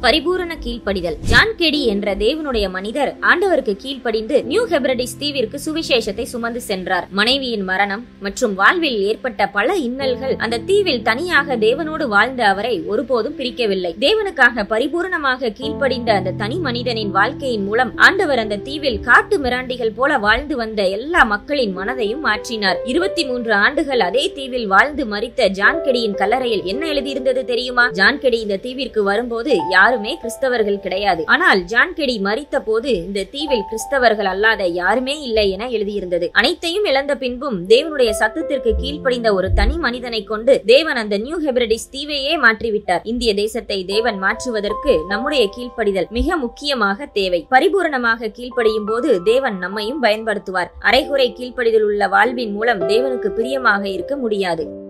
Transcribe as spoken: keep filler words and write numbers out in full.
பரிபூரண கீழ்ப்படிதல். ஜான் கெடி என்ற தேவனுடைய மனிதர் ஆண்டவருக்கு கீழ்ப்படிந்து நியூ ஹெப்ரடிஸ் தீவிற்கு சுவிசேஷத்தை சுமந்து சென்றார். மனைவியின் மரணம் மற்றும் வாழ்வில் ஏற்பட்ட பல இன்னல்கள் அந்த தீவில் தனியாக தேவனோடு வாழ்ந்த அவரை ஒருபோதும் பிரிக்கவில்லை. தேவனுக்காக பரிபூரணமாக கீழ்ப்படிந்த அந்த தனி மனிதனின் வாழ்க்கையின் மூலம் ஆண்டவர் அந்த தீவில் காட்டு மிராண்டிகள் போல வாழ்ந்து வந்த எல்லா மக்களின் மனதையும் மாற்றினார். இருபத்தி மூன்று ஆண்டுகள் அதே தீவில் வாழ்ந்து மரித்த ஜான் கெடியின் கல்லறையில் என்ன எழுதியிருந்தது தெரியுமா? ஜான் கெடி இந்த தீவிற்கு வரும்போது யாருமே கிறிஸ்தவர்கள் கிடையாது. ஆனால் ஜான் கெடி மரித்த போது இந்த தீவில் கிறிஸ்தவர்கள் அல்லாத யாருமே இல்லை என எழுதியிருந்தது. அனைத்தையும் இழந்த பின்பும் தேவனுடைய சத்தத்திற்கு கீழ்ப்படிந்த ஒரு தனி மனிதனை கொண்டு தேவன் அந்த நியூ ஹெப்ரடிஸ் தீவையே மாற்றிவிட்டார். இந்திய தேசத்தை தேவன் மாற்றுவதற்கு நம்முடைய கீழ்ப்படிதல் மிக முக்கியமாக தேவை. பரிபூரணமாக கீழ்ப்படியும் போது தேவன் நம்மையும் பயன்படுத்துவார். அரைகுறை கீழ்ப்படிதல் உள்ள வாழ்வின் மூலம் தேவனுக்கு பிரியமாக இருக்க முடியாது.